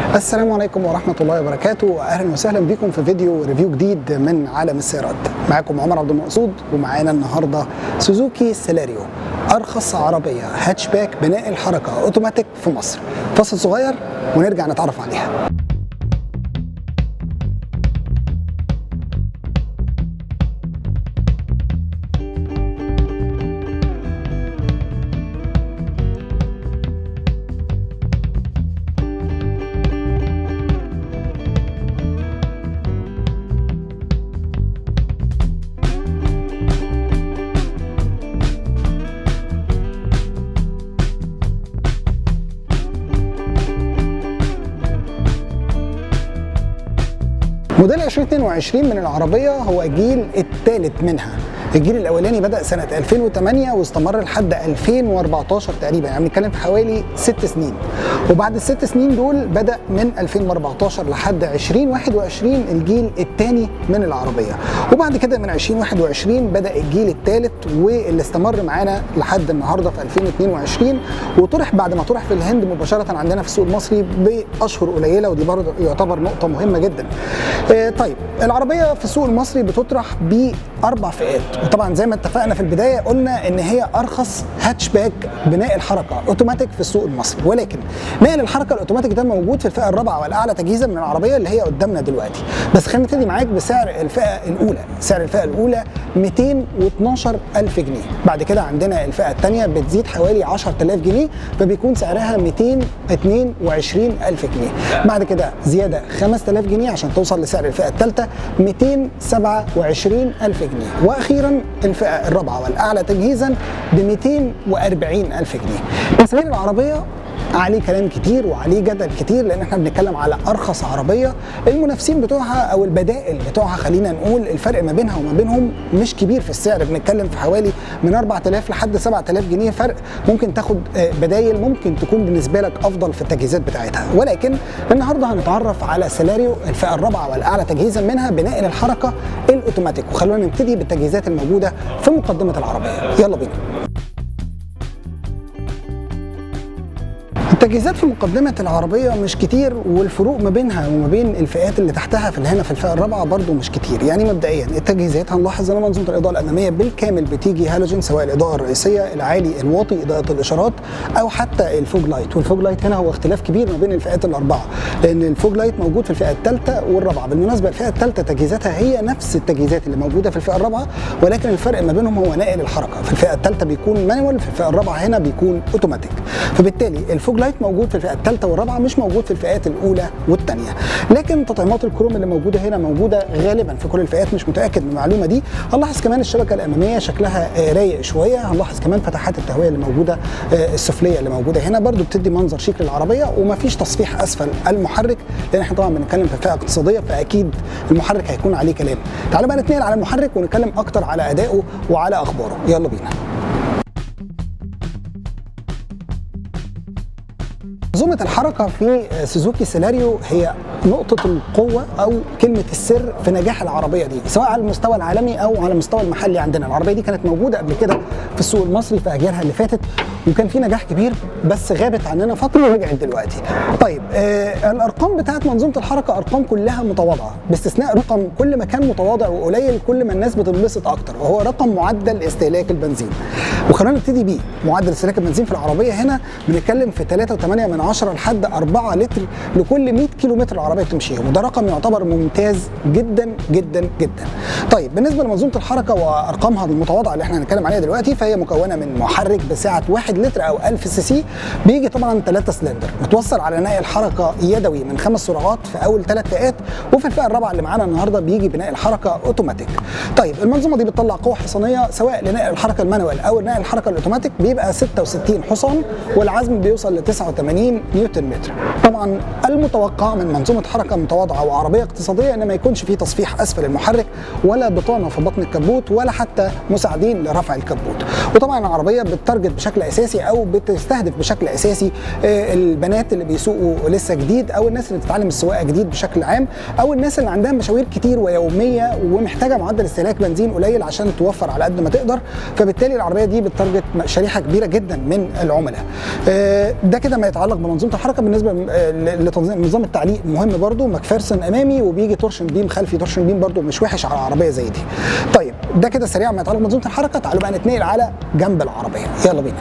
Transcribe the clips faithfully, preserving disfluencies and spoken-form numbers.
السلام عليكم ورحمة الله وبركاته، أهلا وسهلا بكم في فيديو ريفيو جديد من عالم السيارات. معاكم عمر عبد المقصود، ومعانا النهاردة سوزوكي سيلاريو، أرخص عربية هاتشباك بناء الحركة أوتوماتيك في مصر. فاصل صغير ونرجع نتعرف عليها. موديل ألفين واثنين وعشرين من العربية هو الجيل الثالث منها. الجيل الاولاني بدأ سنة ألفين وثمانية واستمر لحد ألفين وأربعتاشر تقريبا، يعني بنتكلم في حوالي ست سنين. وبعد الست سنين دول بدأ من ألفين وأربعتاشر لحد ألفين وواحد وعشرين الجيل الثاني من العربية، وبعد كده من ألفين وواحد وعشرين بدأ الجيل الثالث واللي استمر معانا لحد النهارده في ألفين واثنين وعشرين، وطرح بعد ما طرح في الهند مباشرة عندنا في السوق المصري بأشهر قليلة، ودي برضه يعتبر نقطة مهمة جدا. آه طيب العربية في السوق المصري بتطرح بأربع فئات، وطبعا زي ما اتفقنا في البدايه قلنا ان هي ارخص هاتشباك بناء الحركه اوتوماتيك في السوق المصري، ولكن نقل الحركه الاوتوماتيك ده موجود في الفئه الرابعه والاعلى تجهيزا من العربيه اللي هي قدامنا دلوقتي. بس خلينا نبتدي معاك بسعر الفئه الاولى. سعر الفئه الاولى مئتين واثناشر ألف جنيه، بعد كده عندنا الفئه الثانيه بتزيد حوالي عشرة آلاف جنيه فبيكون سعرها مئتين واثنين وعشرين ألف جنيه، بعد كده زياده خمسة آلاف جنيه عشان توصل لسعر الفئه الثالثه مئتين وسبعة وعشرين ألف جنيه، واخيرا الفئة الرابعة والأعلى تجهيزا ب مئتين وأربعين ألف جنيه. تسعير العربية عليه كلام كتير وعليه جدل كتير، لان احنا بنتكلم على ارخص عربيه. المنافسين بتوعها او البدائل بتوعها خلينا نقول الفرق ما بينها وما بينهم مش كبير في السعر، بنتكلم في حوالي من أربعة آلاف لحد سبعة آلاف جنيه فرق. ممكن تاخد بدايل ممكن تكون بالنسبه لك افضل في التجهيزات بتاعتها، ولكن النهارده هنتعرف على سيلاريو الفئه الرابعه والاعلى تجهيزا منها بناء الحركه الاوتوماتيك. وخلونا نبتدي بالتجهيزات الموجوده في مقدمه العربيه، يلا بينا. التجهيزات في مقدمة العربية مش كتير، والفروق ما بينها وما بين الفئات اللي تحتها في هنا في الفئة الرابعة برضو مش كتير. يعني مبدئيا التجهيزات هنلاحظ ان منظومة الإضاءة الأمامية بالكامل بتيجي هالوجين، سواء الإضاءة الرئيسية العالي الواطي إضاءة الإشارات أو حتى الفوج لايت. والفوج لايت هنا هو اختلاف كبير ما بين الفئات الأربعة، لأن الفوج لايت موجود في الفئة الثالثة والرابعة. بالمناسبة الفئة الثالثة تجهيزاتها هي نفس التجهيزات اللي موجودة في الفئة الرابعة، ولكن الفرق ما بينهم هو نقل الحركة. في الفئة الثالثة بيكون مانوال، في الفئة الرابعة هنا بيكون اوتوماتيك. فبالتالي الفوج لايت موجود في الفئة الثالثة والرابعة، مش موجود في الفئات الأولى والثانية. لكن تطعيمات الكروم اللي موجودة هنا موجودة غالبا في كل الفئات، مش متأكد من المعلومة دي. هنلاحظ كمان الشبكة الأمامية شكلها رايق شوية، هنلاحظ كمان فتحات التهوية اللي موجودة السفلية اللي موجودة هنا برضو بتدي منظر شيك للعربية، ومفيش تصفيح أسفل المحرك، لأن احنا طبعا بنتكلم في فئة اقتصادية فأكيد المحرك هيكون عليه كلام. تعالوا بقى نتنقل على المحرك ونتكلم أكتر على أدائه وعلى أخباره، يلا بينا. منظومة الحركة في سوزوكي سيلاريو هي نقطة القوة أو كلمة السر في نجاح العربية دي، سواء على المستوى العالمي أو على المستوى المحلي عندنا. العربية دي كانت موجودة قبل كده في السوق المصري في أجيالها اللي فاتت، وكان في نجاح كبير، بس غابت عننا فترة ورجعت دلوقتي. طيب آه الأرقام بتاعت منظومة الحركة أرقام كلها متواضعة، باستثناء رقم كل ما كان متواضع وقليل كل ما الناس بتنبسط أكتر، وهو رقم معدل استهلاك البنزين. وخلونا نبتدي بيه. معدل استهلاك البنزين في العربية هنا بنتكلم في ثلاثة وثمانية من عشرة لحد أربعة لتر لكل مئة كيلو متر العربيه بتمشيهم، وده رقم يعتبر ممتاز جدا جدا جدا. طيب بالنسبه لمنظومه الحركه وارقامها المتواضعه اللي احنا هنتكلم عليها دلوقتي، فهي مكونه من محرك بسعه واحد لتر او ألف سي سي، بيجي طبعا ثلاثة سلندر، متوصل على نقل الحركه يدوي من خمس سرعات في اول ثلاث فئات، وفي الفئه الرابعه اللي معانا النهارده بيجي بناء الحركه اوتوماتيك. طيب المنظومه دي بتطلع قوه حصانيه سواء لنقل الحركه المانوال او نقل الحركه الاوتوماتيك بيبقى ستة وستين حصان، والعزم بيوصل ل تسعة وثمانين نيوتن متر. طبعا المتوقع من منظومه حركه متواضعه وعربيه اقتصاديه ان ما يكونش فيه تصفيح اسفل المحرك ولا بطانه في بطن الكبوت ولا حتى مساعدين لرفع الكبوت. وطبعا العربيه بتتارجت بشكل اساسي اساسي او بتستهدف بشكل اساسي البنات اللي بيسوقوا لسه جديد، او الناس اللي بتتعلم السواقه جديد بشكل عام، او الناس اللي عندها مشاوير كتير ويوميه ومحتاجه معدل استهلاك بنزين قليل عشان توفر على قد ما تقدر. فبالتالي العربيه دي بتارجت شريحه كبيره جدا من العملاء. ده كده ما يتعلق بمنظومه الحركه. بالنسبه لتنظيم نظام التعليق مهم برده، ماكفيرسون امامي وبيجي تورشن بيم خلفي. تورشن بيم برده مش وحش على عربيه زي دي. طيب ده كده سريع ما يتعلق بمنظومه الحركه. تعالوا بقى نتنقل على جنب العربيه، يلا بينا.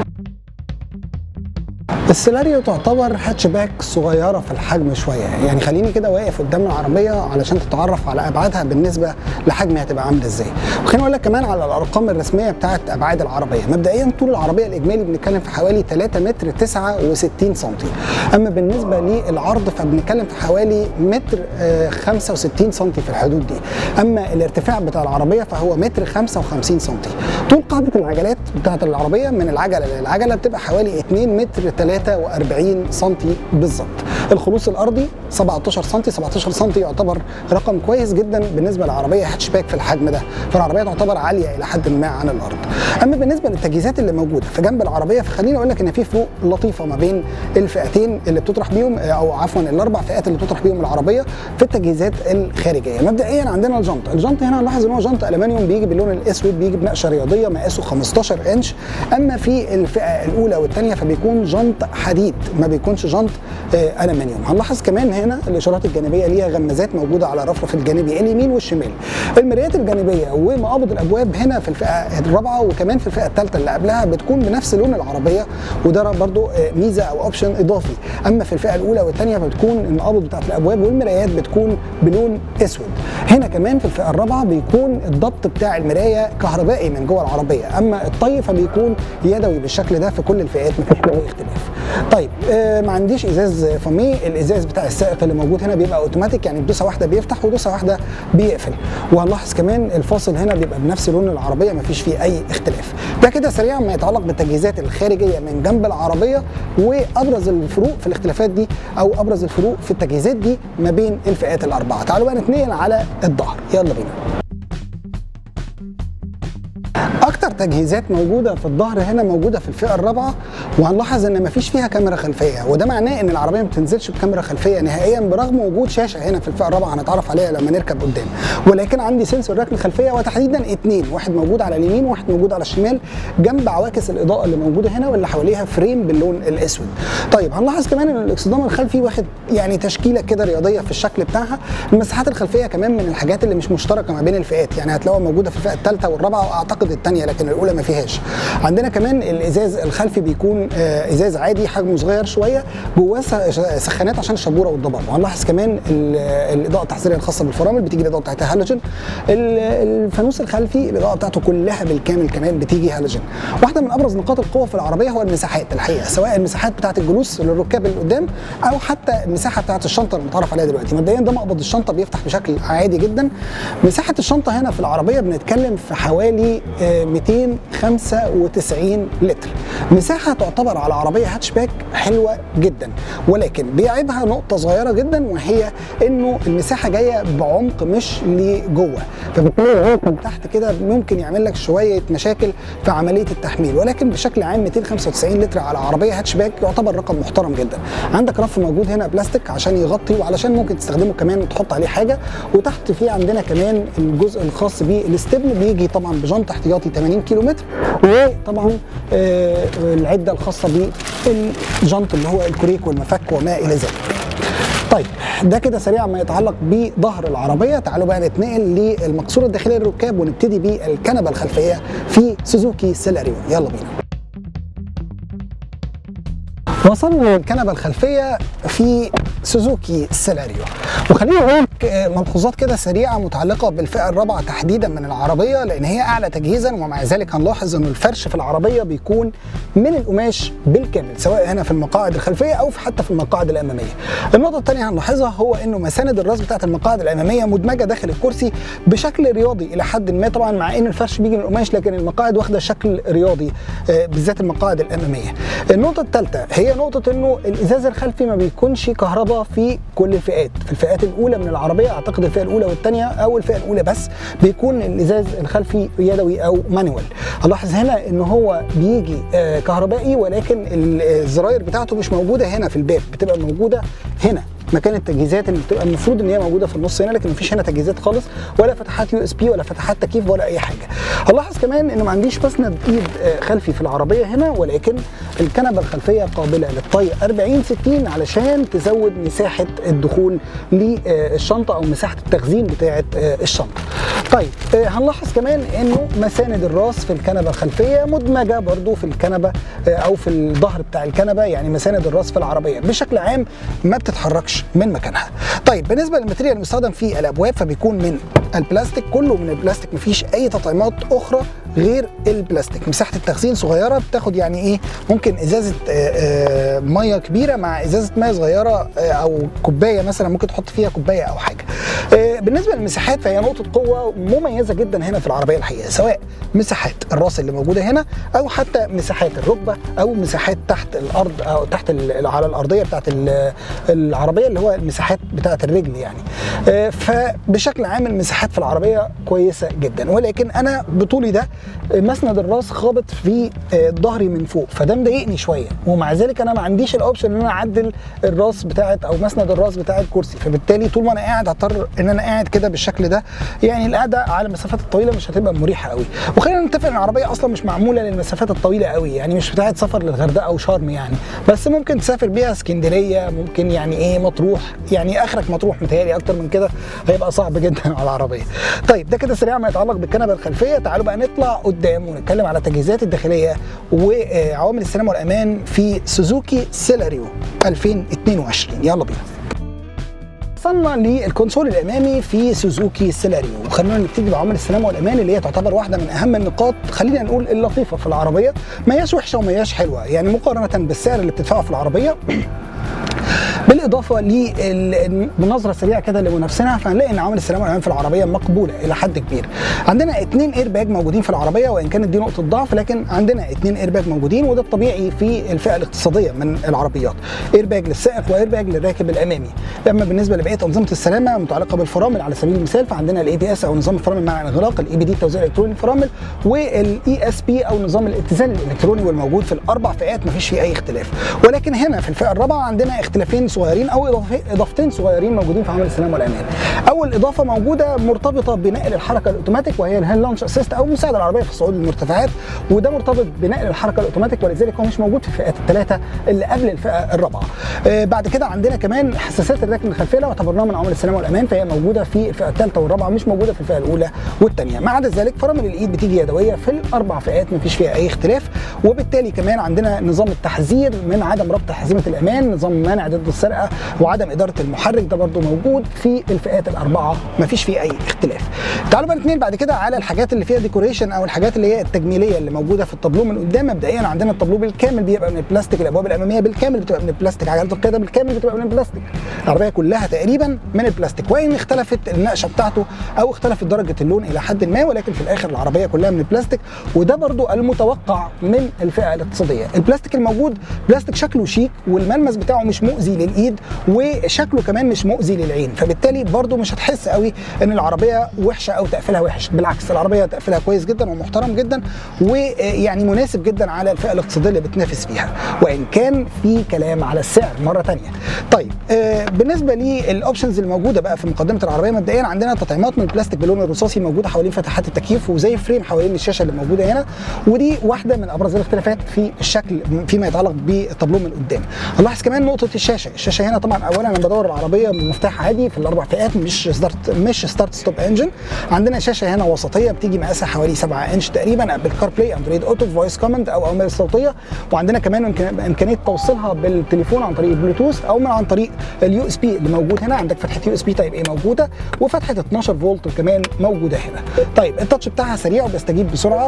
السيلاريو تعتبر هاتشباك صغيره في الحجم شويه، يعني خليني كده واقف قدام العربيه علشان تتعرف على ابعادها بالنسبه لحجمها هتبقى عامله ازاي. وخليني اقول لك كمان على الارقام الرسميه بتاعه ابعاد العربيه. مبدئيا طول العربيه الاجمالي بنتكلم في حوالي ثلاثة متر تسعة وستين سنتي، اما بالنسبه للعرض فبنتكلم في حوالي متر خمسة وستين سنتي في الحدود دي، اما الارتفاع بتاع العربيه فهو متر خمسة وخمسين سنتي. طول قاعده العجلات بتاعه العربيه من العجله للعجله بتبقى حوالي اتنين متر ثلاثة وأربعين سنتي بالظبط. الخلوص الارضي سبعتاشر سنتي. سبعتاشر سنتي يعتبر رقم كويس جدا بالنسبه لعربيه هاتشباك في الحجم ده، فالعربيه تعتبر عاليه الى حد ما عن الارض. اما بالنسبه للتجهيزات اللي موجوده في جنب العربيه فخليني اقول لك ان في فروق لطيفه ما بين الفئتين اللي بتطرح بيهم، او عفوا الاربع فئات اللي بتطرح بيهم العربيه في التجهيزات الخارجيه. مبدئيا عندنا الجنط. الجنط هنا نلاحظ ان هو جنط المانيوم بيجي باللون الاسود، بيجي بنقشه رياضيه مقاسه خمستاشر انش. اما في الفئه الاولى والثانيه فبيكون جنط حديد، ما بيكونش جنط آه المانيوم. هنلاحظ كمان هنا الاشارات الجانبيه ليها غمازات موجوده على الرفرف الجانبي اليمين والشمال. المرايات الجانبيه ومقابض الابواب هنا في الفئه الرابعه وكمان في الفئه الثالثه اللي قبلها بتكون بنفس لون العربيه، وده برضو آه ميزه او اوبشن اضافي. اما في الفئه الاولى والثانيه فبتكون المقابض بتاعت الابواب والمرايات بتكون بلون اسود. هنا كمان في الفئه الرابعه بيكون الضبط بتاع المرايه كهربائي من جوه العربيه، اما الطي فبيكون يدوي بالشكل ده في كل الفئات، مفيش اي اختلاف. طيب آه ما عنديش ازاز فامي. الازاز بتاع السائق اللي موجود هنا بيبقى اوتوماتيك، يعني بدوسه واحده بيفتح ودوسه واحده بيقفل. وهنلاحظ كمان الفاصل هنا بيبقى بنفس لون العربيه، مفيش فيه اي اختلاف. ده كده سريعا ما يتعلق بالتجهيزات الخارجيه من جنب العربيه، وابرز الفروق في الاختلافات دي او ابرز الفروق في التجهيزات دي ما بين الفئات الاربعه. تعالوا بقى نتنقل على الظهر، يلا بينا. اكتر تجهيزات موجوده في الظهر هنا موجوده في الفئه الرابعه، وهنلاحظ ان مفيش فيها كاميرا خلفيه، وده معناه ان العربيه ما بتنزلش بكاميرا خلفيه نهائيا برغم وجود شاشه هنا في الفئه الرابعه هنتعرف عليها لما نركب قدام. ولكن عندي سنسور ركن خلفيه، وتحديدا اثنين، واحد موجود على اليمين وواحد موجود على الشمال جنب عواكس الاضاءه اللي موجوده هنا واللي حواليها فريم باللون الاسود. طيب هنلاحظ كمان ان الاكسدام الخلفي واخد يعني تشكيله كده رياضيه في الشكل بتاعها. المساحات الخلفيه كمان من الحاجات اللي مش مشتركه ما بين الفئات، يعني هتلاقوها موجوده في الفئه الثالثه والرابعه واعتقد الثانيه، لكن الاولى ما فيهاش. عندنا كمان الازاز الخلفي بيكون ازاز عادي حجمه صغير شويه، جواه سخانات عشان الشبوره والضباب. وهنلاحظ كمان الاضاءه التحذيريه الخاصه بالفرامل بتيجي الاضاءه بتاعتها هالوجين. الفانوس الخلفي الاضاءه بتاعته كلها بالكامل كمان بتيجي هالوجين. واحده من ابرز نقاط القوه في العربيه هو المساحات الحقيقه، سواء المساحات بتاعه الجلوس للركاب اللي قدام او حتى المساحه بتاعه الشنطه اللي متعرف عليها دلوقتي. مبدئيا ده مقبض الشنطه بيفتح بشكل عادي جدا. مساحه الشنطه هنا في العربيه بنتكلم في حوالي مئتين وخمسة وتسعين لتر. مساحه تعتبر على عربيه هاتشباك حلوه جدا، ولكن بيعيبها نقطه صغيره جدا، وهي انه المساحه جايه بعمق مش لجوه، فبالتالي من تحت كده ممكن يعمل لك شويه مشاكل في عمليه التحميل. ولكن بشكل عام مئتين وخمسة وتسعين لتر على عربيه هاتشباك يعتبر رقم محترم جدا. عندك رف موجود هنا بلاستيك عشان يغطي، وعلشان ممكن تستخدمه كمان وتحط عليه حاجه. وتحت في عندنا كمان الجزء الخاص بالاستبن، بيجي طبعا بجنط احتياطي ثمانين كيلو متر، وطبعا آه العده الخاصه بالجنط اللي هو الكوريك والمفك وما الى ذلك. طيب ده كده سريعا ما يتعلق بظهر العربيه. تعالوا بقى نتنقل للمقصوره الداخليه للركاب ونبتدي بالكنبه الخلفيه في سوزوكي سيلاريو، يلا بينا. وصلنا للكنبه الخلفيه في سوزوكي سيلاريو، وخليني اقول لك ملحوظات كده سريعه متعلقه بالفئه الرابعه تحديدا من العربيه، لان هي اعلى تجهيزا، ومع ذلك هنلاحظ ان الفرش في العربيه بيكون من القماش بالكامل، سواء هنا في المقاعد الخلفيه او حتى في المقاعد الاماميه. النقطه الثانيه هنلاحظها هو انه مساند الراس بتاعه المقاعد الاماميه مدمجه داخل الكرسي بشكل رياضي الى حد ما، طبعا مع ان الفرش بيجي من القماش لكن المقاعد واخده شكل رياضي بالذات المقاعد الاماميه. النقطه الثالثه هي نقطه انه الازاز الخلفي ما بيكونش كهرباء في كل الفئات. في الفئات الاولى من العربيه العربيه، اعتقد الفئه الاولى والثانيه او الفئه الاولى بس بيكون الازاز الخلفي يدوي او مانوال. هنلاحظ هنا ان هو بيجي كهربائي ولكن الزراير بتاعته مش موجوده هنا في الباب، بتبقى موجوده هنا مكان التجهيزات اللي بتبقى المفروض ان هي موجوده في النص هنا، لكن مفيش هنا تجهيزات خالص ولا فتحات يو اس بي ولا فتحات تكييف ولا اي حاجه. هنلاحظ كمان انه ما عنديش مسند ايد خلفي في العربيه هنا، ولكن الكنبه الخلفيه قابله للطي أربعين ستين علشان تزود مساحه الدخول للشنطه او مساحه التخزين بتاعه الشنطه. طيب هنلاحظ كمان انه مساند الراس في الكنبه الخلفيه مدمجه برضو في الكنبه او في الظهر بتاع الكنبه، يعني مساند الراس في العربيه بشكل عام ما بتتحركش من مكانها. طيب بالنسبه للماتيريال المستخدم في الابواب فبيكون من البلاستيك، كله من البلاستيك، مفيش اي تطعيمات اخرى غير البلاستيك. مساحه التخزين صغيره، بتاخد يعني ايه ممكن ازازه آآ آآ ميه كبيره مع ازازه ميه صغيره او كوبايه مثلا ممكن تحط فيها كوبايه او حاجه. بالنسبه للمساحات فهي نقطه قوه مميزه جدا هنا في العربيه الحقيقه، سواء مساحات الراس اللي موجوده هنا او حتى مساحات الركبه او مساحات تحت الارض او تحت على الارضيه بتاعت العربيه اللي هو المساحات بتاعت الرجل يعني. فبشكل عام المساحات في العربيه كويسه جدا، ولكن انا بطولي ده مسند الراس خابط في ظهري من فوق، فده مضايقني شويه، ومع ذلك انا ما عنديش الاوبشن ان انا اعدل الراس بتاعت او مسند الراس بتاع الكرسي، فبالتالي طول ما انا قاعد هضطر ان انا قاعد كده بالشكل ده، يعني القعده على المسافات الطويله مش هتبقى مريحه قوي. وخلينا نتفق ان العربيه اصلا مش معموله للمسافات الطويله قوي، يعني مش بتاعت سفر للغردقه او شرم يعني، بس ممكن تسافر بيها اسكندريه، ممكن يعني ايه مطروح، يعني اخرك مطروح، متهيألي اكتر من كده هيبقى صعب جدا على العربيه. طيب ده كده سريع ما يتعلق بالكنبه الخلفيه. تعالوا بقى نطلع قدام ونتكلم على التجهيزات الداخليه وعوامل السلامه والامان في سوزوكي سيلاريو ألفين واثنين وعشرين. يلا بينا. وصلنا للكونسول الامامي في سوزوكي سيلاريو، وخلينا نبتدي بعوامل السلامه والامان اللي هي تعتبر واحده من اهم النقاط، خلينا نقول اللطيفه في العربيه، ما هياش وحشه وما هياش حلوه، يعني مقارنه بالسعر اللي بتدفعه في العربيه بالاضافه لنظره سريعه كده لمنافسينها، فهنلاقي ان عوامل السلامه والامان في العربيه مقبوله الى حد كبير. عندنا اثنين ايرباج موجودين في العربيه، وان كانت دي نقطه ضعف لكن عندنا اثنين ايرباج موجودين، وده الطبيعي في الفئه الاقتصاديه من العربيات، ايرباج للسائق وايرباج للراكب الامامي. اما بالنسبه لبقيه انظمه السلامه متعلقه بالفرامل على سبيل المثال، فعندنا الاي بي اس او نظام الفرامل مع الانغلاق، الاي بي دي التوزيع الالكتروني للفرامل، والاي اس بي او نظام الاتزان الالكتروني، والموجود في الاربع فئات مفيش فيه اي اختلاف. ولكن هنا في الفئه الرابعه عندنا اختلافين صغيرين او اضافتين صغيرين موجودين في عوامل السلامه والامان. اول اضافه موجوده مرتبطه بنقل الحركه الاوتوماتيك، وهي الهيل لانش اسيست او مساعد العربيه في الصعود للمرتفعات، وده مرتبط بنقل الحركه الاوتوماتيك، ولذلك هو مش موجود في الفئات الثلاثه اللي قبل الفئه الرابعه. آه بعد كده عندنا كمان حساسات الركن الخلفيه، لو اعتبرناها من عوامل السلامه والامان فهي موجوده في الفئه الثالثه والرابعه، مش موجوده في الفئه الاولى والثانيه. ما عدا ذلك فرامل الايد بتيجي يدويه في الاربع فئات مفيش فيها اي اختلاف، وبالتالي كمان عندنا نظام التحذير من عدم ربط حزمه الامان، نظام منع ضد السرقه وعدم اداره المحرك، ده برضو موجود في الفئات الاربعه مفيش فيه اي اختلاف. تعالوا بقى نتنقل بعد كده على الحاجات اللي فيها ديكوريشن او الحاجات اللي هي التجميليه اللي موجوده في الطابلو من قدام. مبدئيا عندنا الطابلو بالكامل بيبقى من البلاستيك، الابواب الاماميه بالكامل بتبقى من البلاستيك، عجلات القياده بالكامل بتبقى من البلاستيك، العربيه كلها تقريبا من البلاستيك، وان اختلفت النقشه بتاعته او اختلفت درجه اللون الى حد ما، ولكن في الاخر العربيه كلها من البلاستيك، وده برضو المتوقع من الفئه الاقتصاديه. البلاستيك الموجود بلاستيك شكله شيك، والملمس بتاعه مش مؤذي للايد، وشكله كمان مش مؤذي للعين، فبالتالي برضو مش هتحس قوي ان العربيه وحشه او تقفيلها وحش، بالعكس العربيه تقفيلها كويس جدا ومحترم جدا، ويعني مناسب جدا على الفئه الاقتصاديه اللي بتنافس فيها، وان كان في كلام على السعر مره ثانيه. طيب آه بالنسبه للاوبشنز الموجوده بقى في مقدمه العربيه، مبدئيا عندنا تطعيمات من البلاستيك باللون الرصاصي موجوده حوالين فتحات التكييف، وزي فريم حوالين الشاشه اللي موجوده هنا، ودي واحده من ابرز الاختلافات في الشكل فيما يتعلق بالطابلو من قدام. نلاحظ كمان نقطه الشاشه، الشاشه هنا طبعا اولا انا بدور العربيه بمفتاح عادي في الاربع فئات، مش ستارت مش ستارت ستوب انجن. عندنا شاشه هنا وسطيه بتيجي مقاسها حوالي سبعة انش تقريبا، بالكار بلاي، اندرويد اوتو، فويس كوماند او اوامر صوتيه، وعندنا كمان امكانيه توصيلها بالتليفون عن طريق البلوتوث او من عن طريق اليو اس بي اللي موجود هنا. عندك فتحه يو اس بي تايب اي موجوده، وفتحه اتناشر فولت كمان موجوده هنا. طيب التاتش بتاعها سريع وبيستجيب بسرعه،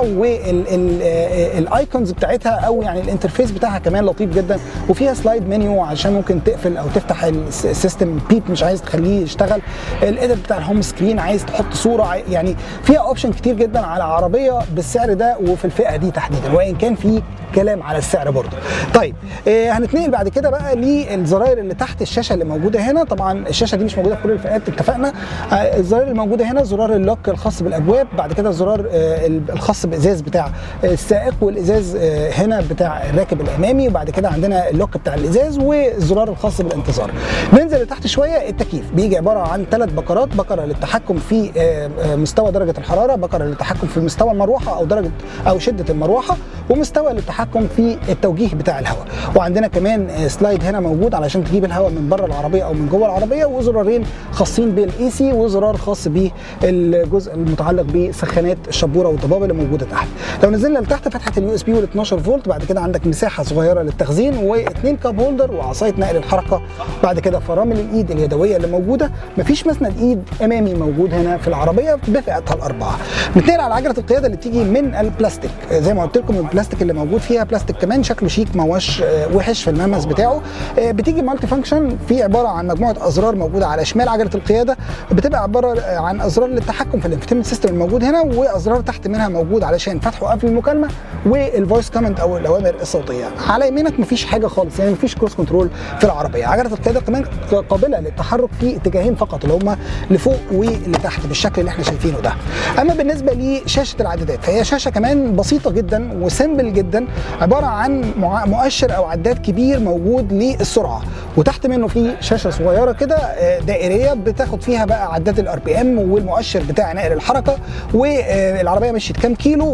والايكونز بتاعتها او يعني الانترفيس بتاعها كمان لطيف جدا، وفيها سلايد منيو عشان ممكن تقفل او تفتح السيستم بيب مش عايز تخليه يشتغل، الايديت بتاع الهوم سكرين عايز تحط صوره، يعني فيها اوبشن كتير جدا على عربيه بالسعر ده وفي الفئه دي تحديدا، وان كان في كلام على السعر برضه. طيب آه هنتنقل بعد كده بقى للزراير اللي تحت الشاشه اللي موجوده هنا. طبعا الشاشه دي مش موجوده في كل الفئات اتفقنا. آه الزراير اللي موجوده هنا زرار اللوك الخاص بالابواب، بعد كده الزرار آه الخاص بازاز بتاع السائق، والازاز آه هنا بتاع الراكب الامامي، وبعد كده عندنا اللوك بتاع الازاز والزرار الخاص بالانتظار. ننزل لتحت شويه، التكييف بيجي عباره عن ثلاث بكرات، بكره للتحكم في آه مستوى درجه الحراره، بكره للتحكم في مستوى المروحه او درجه او شده المروحه، ومستوى للتحكم في التوجيه بتاع الهواء. وعندنا كمان سلايد هنا موجود علشان تجيب الهواء من بره العربيه او من جوه العربيه، وزرارين خاصين بالاي سي، وزرار خاص بالجزء المتعلق بسخانات الشبوره والضباب اللي موجوده تحت. لو نزلنا لتحت فتحه اليو اس بي وال اتناشر فولت، بعد كده عندك مساحه صغيره للتخزين واثنين كاب هولدر وعصايه نقل الحركه، بعد كده فرامل الايد اليدويه اللي موجوده، مفيش مسند ايد امامي موجود هنا في العربيه بفئتها الاربعه. نتنقل على عجله القياده اللي بتيجي من البلاستيك، زي ما قلت لكم البلاستيك اللي موجود فيها بلاستيك كمان شكله شيك، ما هوش وحش في الملمس بتاعه. بتيجي مالتي فانكشن، في عباره عن مجموعه ازرار موجوده على شمال عجله القياده، بتبقى عباره عن ازرار للتحكم في الانفتيمنت سيستم الموجود هنا، وازرار تحت منها موجود علشان فتح وقفل المكالمه والفويس كوماند او الاوامر الصوتيه. على يمينك مفيش حاجه خالص، يعني مفيش كروس كنترول في العربيه. عجله القياده كمان قابله للتحرك في اتجاهين فقط اللي هم لفوق ولتحت بالشكل اللي احنا شايفينه ده. اما بالنسبه لشاشه العدادات فهي شاشه كمان بسيطه جدا وسيمبل جدا، عباره عن مؤشر او عداد كبير موجود للسرعه، وتحت منه في شاشه صغيره كده دائريه بتاخد فيها بقى عداد الار بي ام والمؤشر بتاع نقل الحركه، والعربيه مشيت كام كيلو،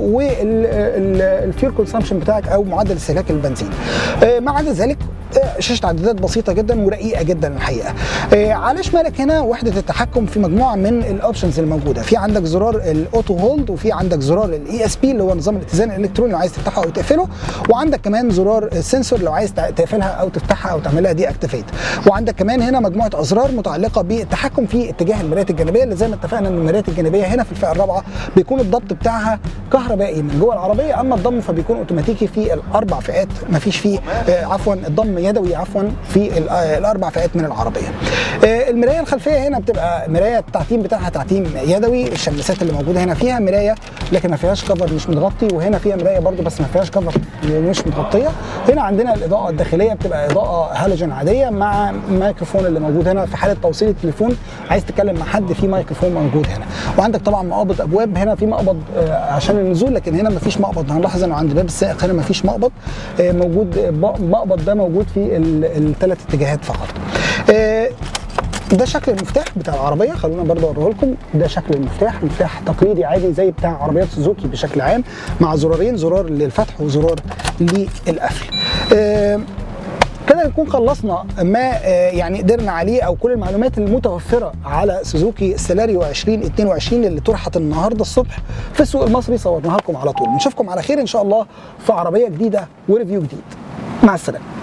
والفيول كونسامشن بتاعك او معدل استهلاك البنزين. ما عدا ذلك شاشه عدادات بسيطه جدا ورقيقه جدا الحقيقه. على شمالك هنا وحده التحكم في مجموعه من الاوبشنز الموجوده، في عندك زرار الاوتو هولد، وفي عندك زرار الاي اس بي اللي هو نظام الاتزان الالكتروني لو عايز تفتحه او تقفله، وعندك كمان زرار السنسور لو عايز تقفلها او تفتحها او تعملها دي اكتيفيت. وعندك كمان هنا مجموعه ازرار متعلقه بالتحكم في اتجاه المرايات الجانبيه، اللي زي ما اتفقنا ان المرايات الجانبيه هنا في الفئه الرابعه بيكون الضبط بتاعها كهربائي من جوه العربيه، اما الضم فبيكون اوتوماتيكي في الاربع فئات، مفيش فيه آه عفوا الضم يدوي عفوا في الاربع فئات من العربيه. آه المرايه الخلفيه هنا بتبقى مرايه التعتيم بتاعها تعتيم يدوي، الشماسات اللي موجوده هنا فيها مرايه لكن ما فيهاش كفر مش متغطي، وهنا فيها مرايه برده بس ما فيهاش كفر مش متغطيه. هنا عندنا الاضاءه الداخليه بتبقى اضاءه هالوجين عاديه مع ميكروفون اللي موجود هنا في حاله توصيل التليفون عايز تتكلم مع حد، في ميكروفون موجود هنا. وعندك طبعا مقابض ابواب، هنا في مقبض آه عشان النزول لكن هنا ما فيش مقبض. هنلاحظ انه عند باب السائق هنا ما فيش مقبض آه موجود، مقبض ده موجود في الثلاث اتجاهات فقط. آه ده شكل المفتاح بتاع العربيه، خلونا برضه اوريه لكم. ده شكل المفتاح، مفتاح تقليدي عادي زي بتاع عربيات سوزوكي بشكل عام، مع زرارين، زرار للفتح وزرار للقفل. آه كده نكون خلصنا ما يعني قدرنا عليه او كل المعلومات المتوفره على سوزوكي سيلاريو عشرين اتنين وعشرين اللي طرحت النهارده الصبح في السوق المصري، صورناها لكم على طول. نشوفكم على خير ان شاء الله في عربيه جديده وريفيو جديد. مع السلامه.